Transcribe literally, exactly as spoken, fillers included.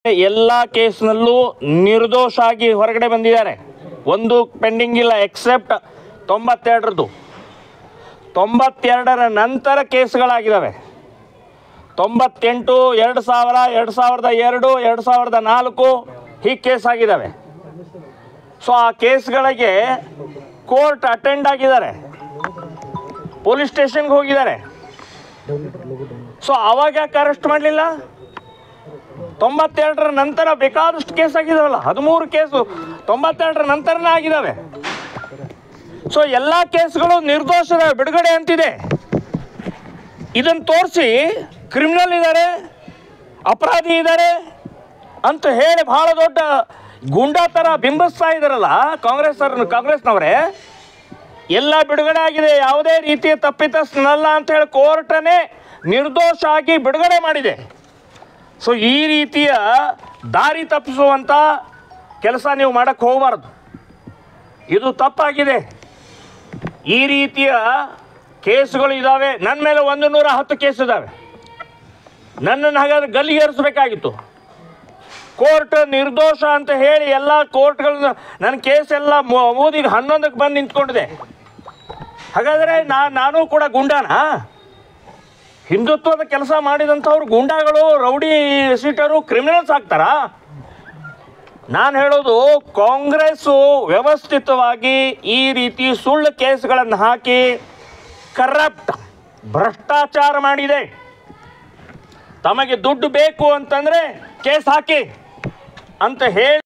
ಎಲ್ಲ ಕೇಸ್ನಲ್ಲೂ ನಿರ್ದೋಷ ಆಗಿ ಹೊರಗಡೆ ಬಂದಿದ್ದಾರೆ. ಒಂದು ಪೆಂಡಿಂಗ್ ಇಲ್ಲ ಎಕ್ಸೆಪ್ಟ್ ತೊಂಬತ್ತೆರಡರದ್ದು. ತೊಂಬತ್ತೆರಡರ ನಂತರ ಕೇಸ್ಗಳಾಗಿದ್ದಾವೆ. ತೊಂಬತ್ತೆಂಟು, ಎರಡು ಸಾವಿರ, ಎರಡು ಸಾವಿರದ ಎರಡು, ಎರಡು ಸಾವಿರದ ನಾಲ್ಕು ಹೀಗೆ ಕೇಸ್ ಆಗಿದ್ದಾವೆ. ಸೊ ಆ ಕೇಸ್ಗಳಿಗೆ ಕೋರ್ಟ್ ಅಟೆಂಡ್ ಆಗಿದ್ದಾರೆ, ಪೊಲೀಸ್ ಸ್ಟೇಷನ್ಗೆ ಹೋಗಿದ್ದಾರೆ. ಸೊ ಅವಾಗ ಯಾಕೆ ಅರೆಸ್ಟ್ ಮಾಡಲಿಲ್ಲ? ತೊಂಬತ್ತೆರಡರ ನಂತರ ಬೇಕಾದಷ್ಟು ಕೇಸ್ ಆಗಿದಾವಲ್ಲ, ಹದಿಮೂರು ಕೇಸು ತೊಂಬತ್ತೆರಡರ ನಂತರನೇ ಆಗಿದ್ದಾವೆ. ಸೊ ಎಲ್ಲ ಕೇಸ್ಗಳು ನಿರ್ದೋಷದ ಬಿಡುಗಡೆ ಅಂತಿದೆ. ಇದನ್ನು ತೋರಿಸಿ ಕ್ರಿಮಿನಲ್ ಇದ್ದಾರೆ, ಅಪರಾಧಿ ಇದ್ದಾರೆ ಅಂತ ಹೇಳಿ ಬಹಳ ದೊಡ್ಡ ಗುಂಡಾ ಥರ ಬಿಂಬಿಸ್ತಾ ಇದ್ದಾರಲ್ಲ ಕಾಂಗ್ರೆಸ್ ಕಾಂಗ್ರೆಸ್ನವರೇ. ಎಲ್ಲ ಬಿಡುಗಡೆ ಆಗಿದೆ, ಯಾವುದೇ ರೀತಿಯ ತಪ್ಪಿತಸ್ಥನಲ್ಲ ಅಂತ ಹೇಳಿ ಕೋರ್ಟನೇ ನಿರ್ದೋಷ ಆಗಿ ಬಿಡುಗಡೆ ಮಾಡಿದೆ. ಸೊ ಈ ರೀತಿಯ ದಾರಿ ತಪ್ಪಿಸುವಂಥ ಕೆಲಸ ನೀವು ಮಾಡೋಕ್ಕೆ ಹೋಗಬಾರ್ದು, ಇದು ತಪ್ಪಾಗಿದೆ. ಈ ರೀತಿಯ ಕೇಸುಗಳು ಇದ್ದಾವೆ. ನನ್ನ ಮೇಲೆ ಒಂದು ನೂರ ಹತ್ತು ಕೇಸ್ ಇದ್ದಾವೆ. ನನ್ನನ್ನು ಹಾಗಾದ್ರೆ ಗಲ್ಲಿಗೇರಿಸಬೇಕಾಗಿತ್ತು. ಕೋರ್ಟ್ ನಿರ್ದೋಷ ಅಂತ ಹೇಳಿ ಎಲ್ಲ ಕೋರ್ಟ್ಗಳನ್ನ ನನ್ನ ಕೇಸ್ ಎಲ್ಲ ಮೋದಿಗೆ ಹನ್ನೊಂದಕ್ಕೆ ಬಂದು ನಿಂತ್ಕೊಂಡಿದೆ. ಹಾಗಾದರೆ ನಾ ನಾನು ಕೂಡ ಗುಂಡಾನಾ? ಹಿಂದುತ್ವದ ಕೆಲಸ ಮಾಡಿದಂಥವ್ರು ಗುಂಡಾಗಳು, ರೌಡಿ ಸೀಟರು, ಕ್ರಿಮಿನಲ್ಸ್ ಆಗ್ತಾರಾ? ನಾನು ಹೇಳೋದು, ಕಾಂಗ್ರೆಸ್ಸು ವ್ಯವಸ್ಥಿತವಾಗಿ ಈ ರೀತಿ ಸುಳ್ಳು ಕೇಸ್ಗಳನ್ನು ಹಾಕಿ ಕರಪ್ಟ್ ಭ್ರಷ್ಟಾಚಾರ ಮಾಡಿದೆ. ತಮಗೆ ದುಡ್ಡು ಬೇಕು ಅಂತಂದರೆ ಕೇಸ್ ಹಾಕಿ ಅಂತ ಹೇಳಿ